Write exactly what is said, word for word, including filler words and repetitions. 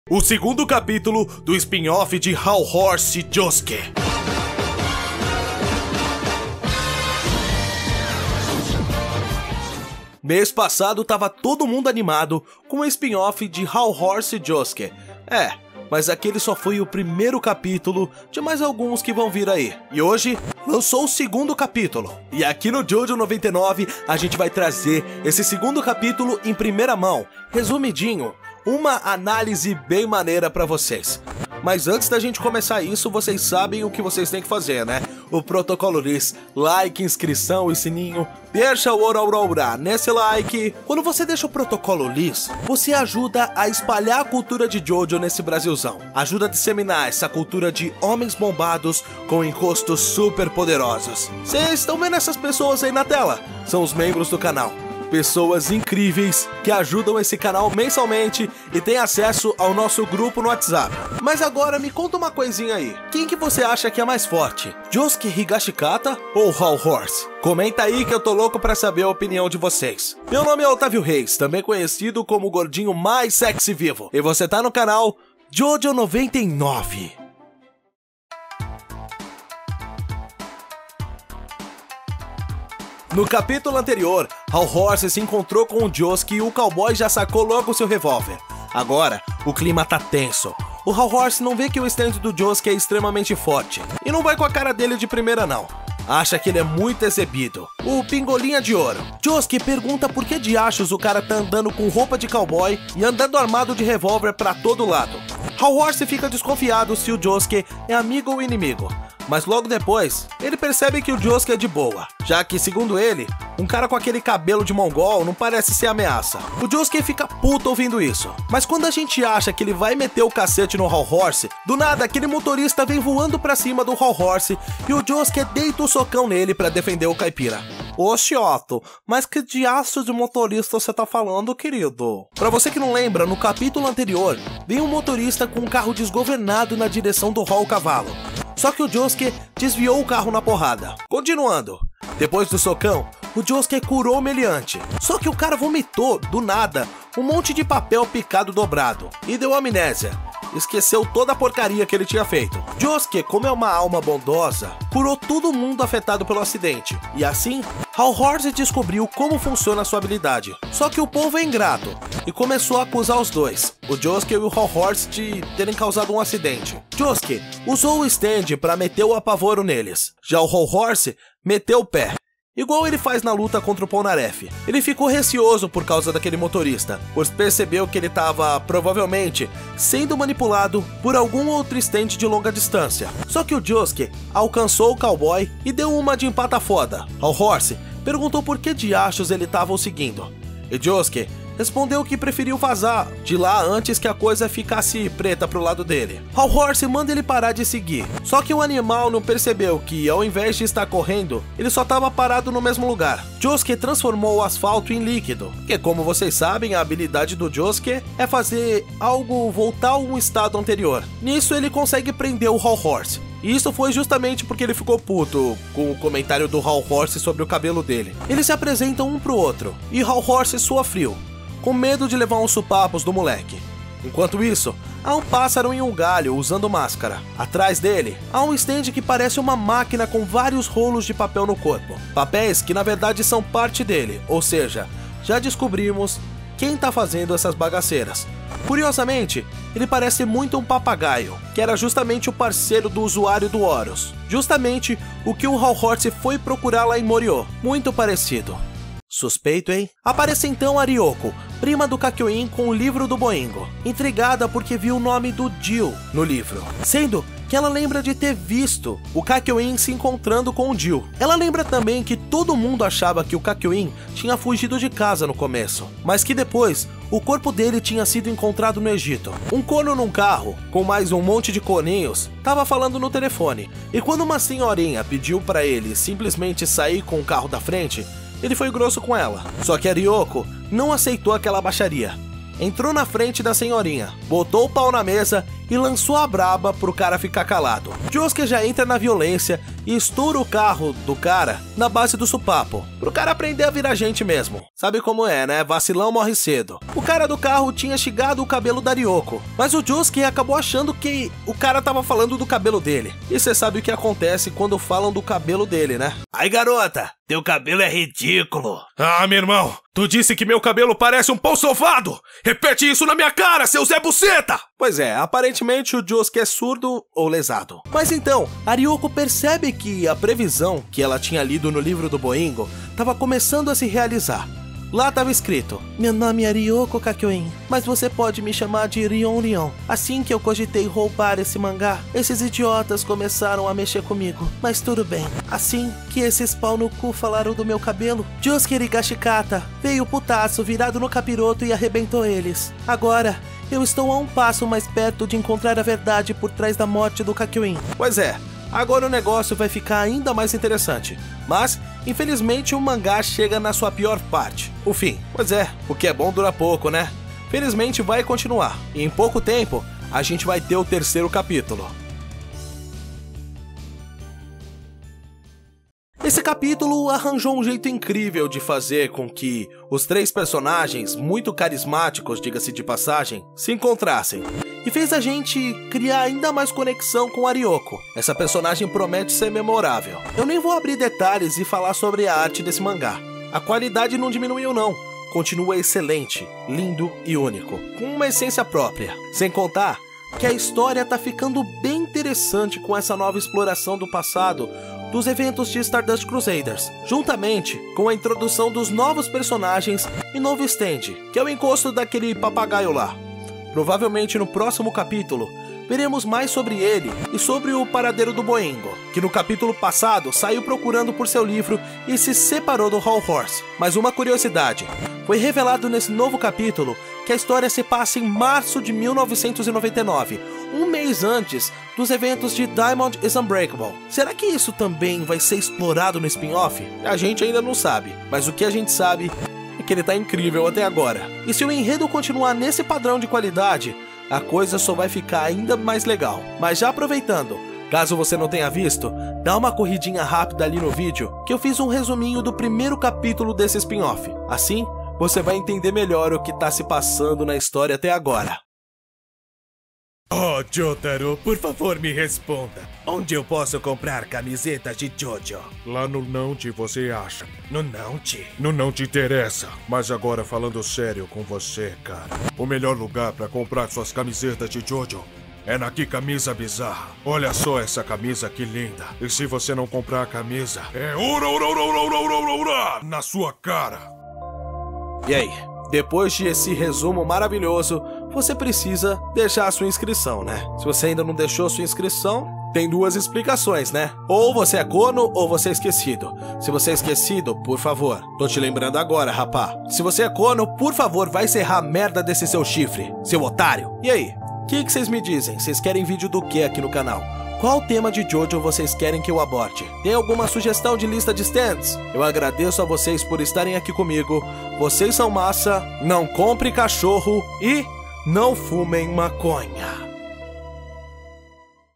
O segundo capítulo do spin-off de Hall Horse Josuke. Mês passado tava todo mundo animado com o spin-off de Hall Horse Josuke. É, mas aquele só foi o primeiro capítulo de mais alguns que vão vir aí. E hoje lançou o segundo capítulo. E aqui no Jojo noventa e nove a gente vai trazer esse segundo capítulo em primeira mão, resumidinho, uma análise bem maneira pra vocês. Mas antes da gente começar isso, vocês sabem o que vocês têm que fazer, né? O protocolo Liz, like, inscrição e sininho. Deixa o Aurora nesse like. Quando você deixa o protocolo Liz, você ajuda a espalhar a cultura de Jojo nesse Brasilzão. Ajuda a disseminar essa cultura de homens bombados com encostos super poderosos. Vocês estão vendo essas pessoas aí na tela? São os membros do canal. Pessoas incríveis que ajudam esse canal mensalmente e têm acesso ao nosso grupo no WhatsApp. Mas agora me conta uma coisinha aí. Quem que você acha que é mais forte? Josuke Higashikata ou Hall Horse? Comenta aí que eu tô louco pra saber a opinião de vocês. Meu nome é Otávio Reis, também conhecido como o gordinho mais sexy vivo. E você tá no canal Jojo noventa e nove. No capítulo anterior, Hall Horse se encontrou com o Josuke e o cowboy já sacou logo seu revólver. Agora, o clima tá tenso. O Hall Horse não vê que o stand do Josuke é extremamente forte, e não vai com a cara dele de primeira não. Acha que ele é muito exibido, o pingolinha de ouro. Josuke pergunta por que diachos o cara tá andando com roupa de cowboy e andando armado de revólver pra todo lado. Hall Horse fica desconfiado se o Josuke é amigo ou inimigo. Mas logo depois, ele percebe que o Josuke é de boa, já que, segundo ele, um cara com aquele cabelo de mongol não parece ser ameaça. O Josuke fica puto ouvindo isso, mas quando a gente acha que ele vai meter o cacete no Hall Horse, do nada aquele motorista vem voando pra cima do Hall Horse e o Josuke deita o socão nele pra defender o caipira. Oxe, Otto, mas que diacho de motorista você tá falando, querido? Pra você que não lembra, no capítulo anterior, vem um motorista com um carro desgovernado na direção do Hall Cavalo. Só que o Josuke desviou o carro na porrada. Continuando, depois do socão, o Josuke curou o meliante. Só que o cara vomitou, do nada, um monte de papel picado dobrado e deu amnésia. Esqueceu toda a porcaria que ele tinha feito. Josuke, como é uma alma bondosa, curou todo mundo afetado pelo acidente. E assim, Hall Horse descobriu como funciona a sua habilidade. Só que o povo é ingrato e começou a acusar os dois, o Josuke e o Hall Horse, de terem causado um acidente. Josuke usou o stand para meter o apavoro neles. Já o Hall Horse meteu o pé. Igual ele faz na luta contra o Polnareff. Ele ficou receoso por causa daquele motorista, pois percebeu que ele estava, provavelmente, sendo manipulado por algum outro stand de longa distância. Só que o Josuke alcançou o cowboy e deu uma de empata foda. Hall Horse perguntou por que diachos ele estava o seguindo. E Josuke respondeu que preferiu vazar de lá antes que a coisa ficasse preta pro lado dele. Hall Horse manda ele parar de seguir, só que o animal não percebeu que, ao invés de estar correndo, ele só estava parado no mesmo lugar. Josuke transformou o asfalto em líquido, que, como vocês sabem, a habilidade do Josuke é fazer algo voltar a um estado anterior. Nisso ele consegue prender o Hall Horse. E isso foi justamente porque ele ficou puto com o comentário do Hall Horse sobre o cabelo dele. Eles se apresentam um pro outro, e Hall Horse sua frio, com medo de levar uns supapos do moleque. Enquanto isso, há um pássaro em um galho usando máscara. Atrás dele, há um stand que parece uma máquina com vários rolos de papel no corpo. Papéis que na verdade são parte dele, ou seja, já descobrimos quem tá fazendo essas bagaceiras. Curiosamente, ele parece muito um papagaio, que era justamente o parceiro do usuário do Horus. Justamente o que o Hall Horse foi procurar lá em Morio. Muito parecido. Suspeito, hein? Aparece então a Ryoko, prima do Kakyoin, com o livro do Boingo, intrigada porque viu o nome do Jill no livro, sendo que ela lembra de ter visto o Kakyoin se encontrando com o Jill. Ela lembra também que todo mundo achava que o Kakyoin tinha fugido de casa no começo, mas que depois o corpo dele tinha sido encontrado no Egito. Um corno num carro, com mais um monte de corninhos, estava falando no telefone, e quando uma senhorinha pediu para ele simplesmente sair com o carro da frente, ele foi grosso com ela. Só que a Ryoko não aceitou aquela baixaria. entrou na frente da senhorinha, botou o pau na mesa e lançou a braba pro cara ficar calado. Josuke já entra na violência e estoura o carro do cara na base do supapo, pro cara aprender a virar gente mesmo. Sabe como é, né? Vacilão morre cedo. O cara do carro tinha chegado o cabelo da Ryoko, mas o Josuke acabou achando que o cara tava falando do cabelo dele. E cê sabe o que acontece quando falam do cabelo dele, né? Ai, garota, teu cabelo é ridículo. Ah, meu irmão, tu disse que meu cabelo parece um pão sovado. Repete isso na minha cara, seu Zé Buceta! Pois é, aparentemente o Josuke é surdo ou lesado. Mas então, a Ryoko percebe que a previsão que ela tinha lido no livro do Boingo estava começando a se realizar. Lá estava escrito: meu nome é Ryoko Kakyoin, mas você pode me chamar de Rion Rion. Assim que eu cogitei roubar esse mangá, esses idiotas começaram a mexer comigo. Mas tudo bem. Assim que esses pau no cu falaram do meu cabelo, Josuke Higashikata veio putaço virado no capiroto e arrebentou eles. Agora, eu estou a um passo mais perto de encontrar a verdade por trás da morte do Kakyoin. Pois é, agora o negócio vai ficar ainda mais interessante. Mas, infelizmente, o mangá chega na sua pior parte, o fim. Pois é, o que é bom dura pouco, né? Felizmente vai continuar, e em pouco tempo, a gente vai ter o terceiro capítulo. Esse capítulo arranjou um jeito incrível de fazer com que os três personagens, muito carismáticos, diga-se de passagem, se encontrassem. E fez a gente criar ainda mais conexão com a Ryoko. Essa personagem promete ser memorável. Eu nem vou abrir detalhes e falar sobre a arte desse mangá. A qualidade não diminuiu não, continua excelente, lindo e único, com uma essência própria. Sem contar que a história tá ficando bem interessante com essa nova exploração do passado dos eventos de Stardust Crusaders, juntamente com a introdução dos novos personagens e novo stand, que é o encosto daquele papagaio lá. Provavelmente no próximo capítulo, veremos mais sobre ele e sobre o paradeiro do Boingo, que no capítulo passado saiu procurando por seu livro e se separou do Hall Horse. Mas uma curiosidade, foi revelado nesse novo capítulo que a história se passa em março de mil novecentos e noventa e nove, um mês antes dos eventos de Diamond is Unbreakable. Será que isso também vai ser explorado no spin-off? A gente ainda não sabe, mas o que a gente sabe é que ele tá incrível até agora. E se o enredo continuar nesse padrão de qualidade, a coisa só vai ficar ainda mais legal. Mas já aproveitando, caso você não tenha visto, dá uma corridinha rápida ali no vídeo, que eu fiz um resuminho do primeiro capítulo desse spin-off. Assim, você vai entender melhor o que tá se passando na história até agora. Oh, Jotaro, por favor me responda. Onde eu posso comprar camisetas de Jojo? Lá no Nount você acha. No Nount? No não te interessa. Mas agora falando sério com você, cara. O melhor lugar pra comprar suas camisetas de Jojo é na Que Camisa Bizarra. Olha só essa camisa que linda. E se você não comprar a camisa, é ura, ura, ura, ura, ura, ura, ura, na sua cara. E aí? Depois de esse resumo maravilhoso, você precisa deixar a sua inscrição, né? Se você ainda não deixou a sua inscrição, tem duas explicações, né? Ou você é corno ou você é esquecido. Se você é esquecido, por favor, tô te lembrando agora, rapá. Se você é corno, por favor, vai serrar a merda desse seu chifre, seu otário. E aí, o que que vocês me dizem? Vocês querem vídeo do que aqui no canal? Qual tema de Jojo vocês querem que eu aborde? Tem alguma sugestão de lista de stands? Eu agradeço a vocês por estarem aqui comigo. Vocês são massa, não compre cachorro e não fumem maconha.